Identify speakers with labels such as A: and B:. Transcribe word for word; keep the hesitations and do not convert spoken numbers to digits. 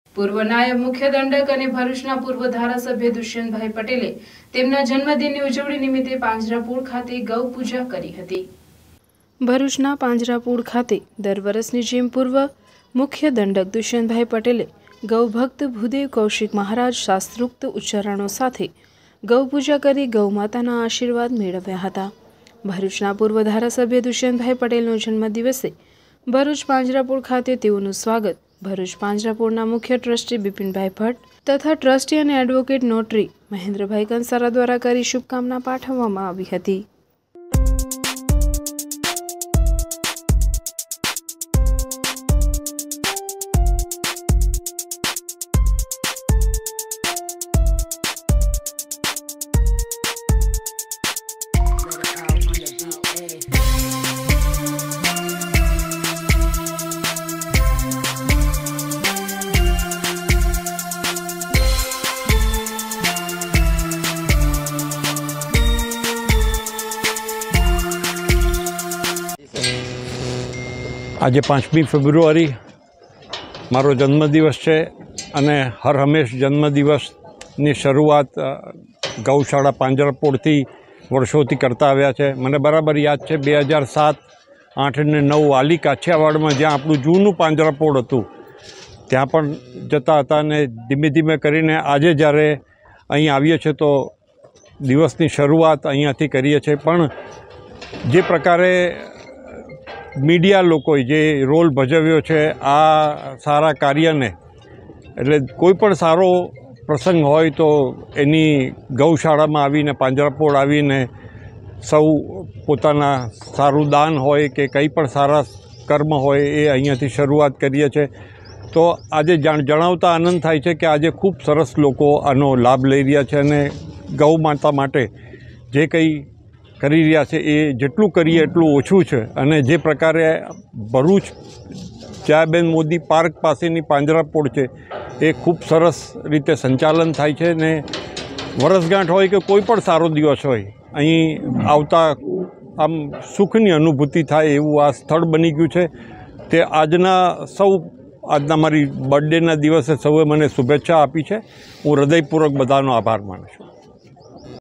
A: પૂર્વ નાયબ મુખ્ય દંડક અને ભરૂચના પૂર્વ ધારાસભ્ય દુષ્યંતભાઈ પટેલે તેમના જન્મદિનની ઉજવણી નિમિત્તે પાંજરાપોળ ખાતે ગૌ પૂજા કરી હતી। ભરૂચના પાંજરાપોળ ખાતે દર વર્ષની જેમ પૂર્વ મુખ્ય દંડક દુષ્યંતભાઈ પટેલે ગૌભક્ત ભૂદેવ કૌશિક મહારાજ શાસ્ત્રોક્ત ઉચ્ચારણો સાથે ગૌ પૂજા કરી ગૌ માતાના આશીર્વાદ મેળવ્યા હતા। ભરૂચના પૂર્વ ધારાસભ્ય દુષ્યંતભાઈ પટેલનો જન્મદિવસે ભરૂચ પાંજરાપોળ ખાતે તેઓનું સ્વાગત ભરૂચ પાંજરાપોળના મુખ્ય ટ્રસ્ટી બિપિનભાઈ ભટ્ટ તથા ટ્રસ્ટી અને એડવોકેટ નોટરી મહેન્દ્રભાઈ કંસારા દ્વારા કરી શુભકામના પાઠવવામાં આવી હતી।
B: આજે પાંचमी ફેબ્રુઆરી મારો જન્મદિવસ છે અને હર હંમેશ જન્મદિવસની શરૂઆત ગૌશાળા પાંજરાપોળથી વર્ષોથી કરતા આવ્યા છે। મને બરાબર યાદ છે બે હજાર સાત આઠ ને નવ વાલી કાછિયાવાડમાં જ્યાં આપણું જૂનું પાંજરાપોળ હતું ત્યાં પણ જતા હતા અને ધીમે ધીમે કરીને આજે જ્યારે અહીં આવીએ છીએ તો દિવસની શરૂઆત અહીંયાથી કરીએ છીએ। પણ જે પ્રકારે મીડિયા લોકોએ જે રોલ ભજવ્યો છે આ સારા કાર્યને, એટલે કોઈ પણ સારો પ્રસંગ હોય તો એની ગૌશાળામાં આવીને પાંજરાપોળ આવીને સૌ પોતાના સારું દાન હોય કે કંઈ પણ સારા કર્મ હોય એ અહીંયાથી શરૂઆત કરીએ છીએ। તો આજે જાણ જણાવતા આનંદ થાય છે કે આજે ખૂબ સરસ લોકો આનો લાભ લઈ રહ્યા છે અને ગૌ માતા માટે જે કંઈ કરી રહ્યા છે એ જેટલું કરીએ એટલું ઓછું છે। અને જે પ્રકારે ભરૂચ જયાબેન મોદી પાર્ક પાસેની પાંજરાપોળ છે એ ખૂબ સરસ રીતે સંચાલન થાય છે ને વરસગાંઠ હોય કે કોઈ પણ સારો દિવસ હોય અહીં આવતા આમ સુખની અનુભૂતિ થાય એવું આ સ્થળ બની ગયું છે। તે આજના સૌ આજના મારી બર્થડેના દિવસે સૌએ મને શુભેચ્છા આપી છે। હું હૃદયપૂર્વક બધાનો આભાર માનું છું।